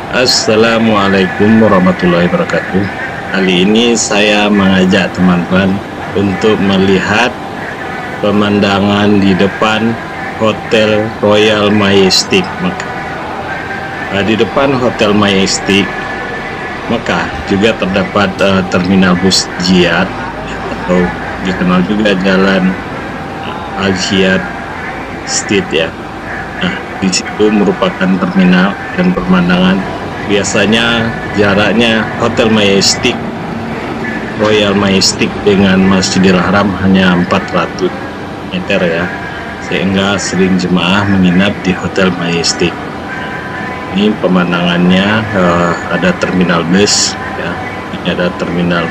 Assalamualaikum warahmatullahi wabarakatuh. Kali ini saya mengajak teman-teman untuk melihat pemandangan di depan Hotel Royal Majestic Mekah. Di depan Hotel Majestic Mekah juga terdapat terminal bus Jiyad atau dikenal juga Jalan Al Jiyad Street ya. Nah, di situ merupakan terminal dan pemandangan. Biasanya jaraknya Hotel Majestic Royal Majestic dengan Masjidil Haram hanya 400 meter ya, sehingga sering jemaah menginap di Hotel Majestic. Ini pemandangannya, ada terminal bus ya, ini ada terminal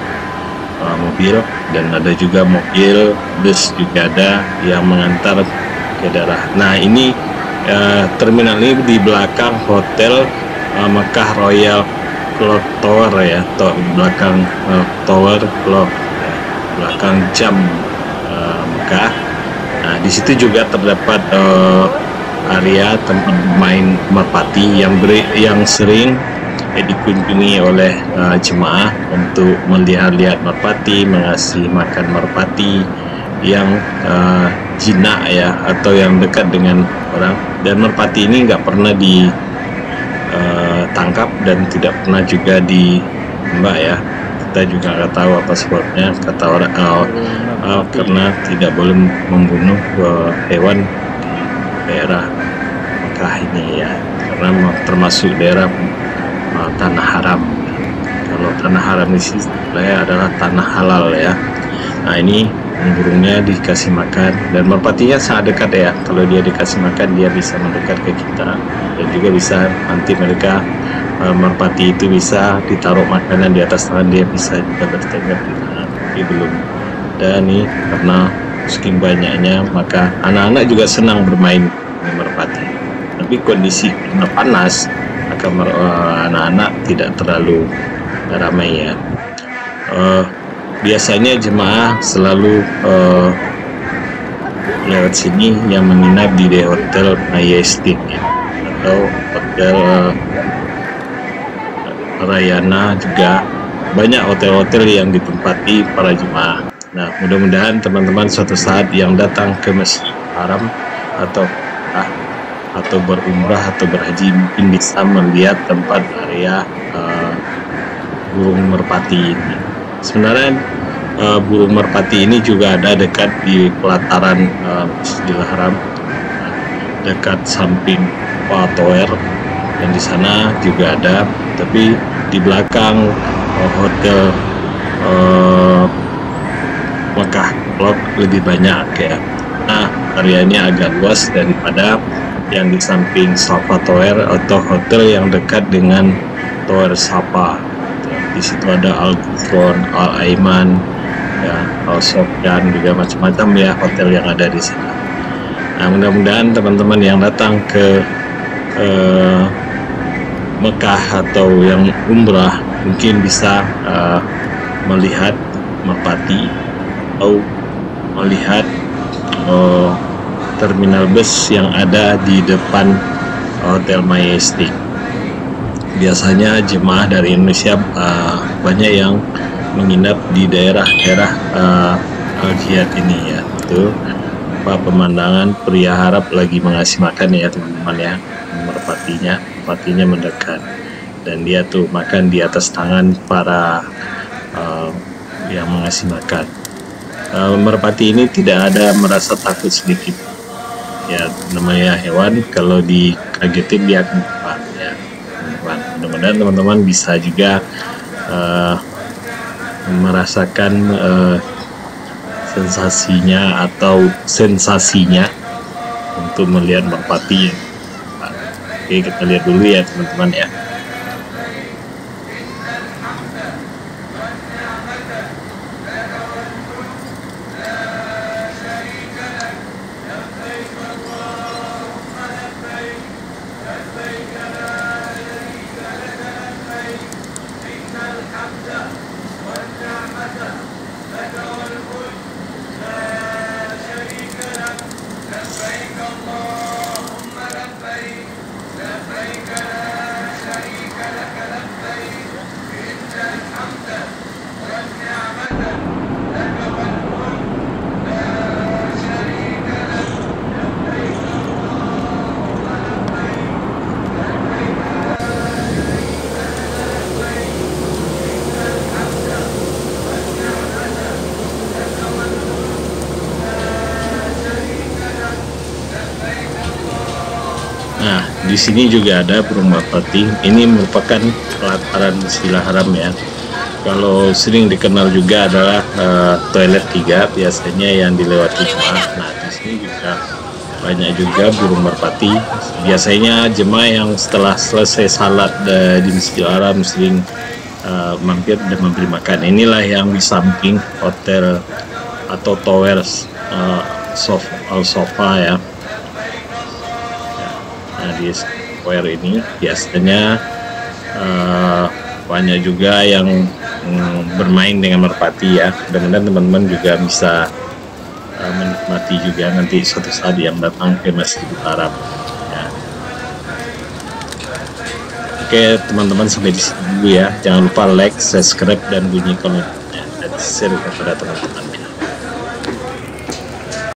mobil, dan ada juga mobil bus juga ada yang mengantar ke daerah. Nah, ini terminal ini di belakang Hotel Mekah Royal Clock Tower ya, belakang Tower Clock ya, belakang jam Mekah. Nah, di situ juga terdapat area tempat bermain merpati yang sering dikunjungi oleh jemaah untuk melihat-lihat merpati, mengasih makan merpati yang jinak ya, atau yang dekat dengan orang. Dan merpati ini nggak pernah ditangkap dan tidak pernah juga ditembak ya. Kita juga nggak tahu apa sebabnya, kata orang karena tidak boleh membunuh hewan di daerah Mekah ini ya, karena termasuk daerah tanah haram. Kalau tanah haram di sini adalah tanah halal ya. Nah, ini burungnya dikasih makan, dan merpatinya sangat dekat ya. Kalau dia dikasih makan, dia bisa mendekat ke kita, dan juga bisa nanti mereka merpati itu bisa ditaruh makanan di atas tangan, dia bisa juga bertengger di tangan. Tapi belum ada nih, karena saking banyaknya, maka anak-anak juga senang bermain dengan merpati. Tapi kondisi karena panas, maka anak-anak tidak terlalu ramai ya. Biasanya jemaah selalu lewat sini yang menginap di Hotel Majestic ya, atau Hotel Rayana. Juga banyak hotel-hotel yang ditempati para jemaah. Nah, mudah-mudahan teman-teman suatu saat yang datang ke Masjidil Haram atau berumrah atau berhaji mungkin bisa melihat tempat area burung merpati ini. Sebenarnya burung merpati ini juga ada dekat di pelataran Masjidil Haram, dekat samping Tower, dan di sana juga ada. Tapi di belakang Hotel Mekah Clock lebih banyak ya. Nah, areanya agak luas daripada yang di samping Safa Tower atau hotel yang dekat dengan Tower Safa. Di situ ada Al Ghufron, Al Aiman, ya, Al Sofyan, juga macam-macam ya hotel yang ada di sana. Nah, mudah-mudahan teman-teman yang datang ke Mekah atau yang umrah mungkin bisa melihat merpati atau melihat terminal bus yang ada di depan Hotel Majestic. Biasanya jemaah dari Indonesia banyak yang menginap di daerah-daerah Al Jiyad ini ya. Itu pemandangan pria Arab lagi mengasih makan ya teman-teman ya. Merpatinya mendekat, dan dia tuh makan di atas tangan para yang mengasih makan. Merpati ini tidak ada merasa takut sedikit ya, namanya hewan, kalau dikagetin dia akan terbang ya. Mudah-mudahan teman-teman bisa juga merasakan sensasinya untuk melihat merpati. Oke, kita lihat dulu ya teman-teman ya. di sini juga ada burung merpati. Ini merupakan pelataran Masjidil Haram ya. Kalau sering dikenal juga adalah toilet 3 biasanya yang dilewati jemaah. Nah, di sini juga banyak juga burung merpati. Biasanya jemaah yang setelah selesai salat di Masjidil Haram sering mampir dan membeli makan. Inilah yang di samping hotel atau towers Al-Sofa ya. Nah, di tower ini biasanya banyak juga yang bermain dengan merpati ya. Mudah-mudahan teman-teman juga bisa menikmati juga nanti suatu saat yang datang ke Masjidil Haram ya. Oke teman-teman, sampai di sini dulu ya. Jangan lupa like, subscribe dan bunyikan loncengnya dan share kepada teman-teman.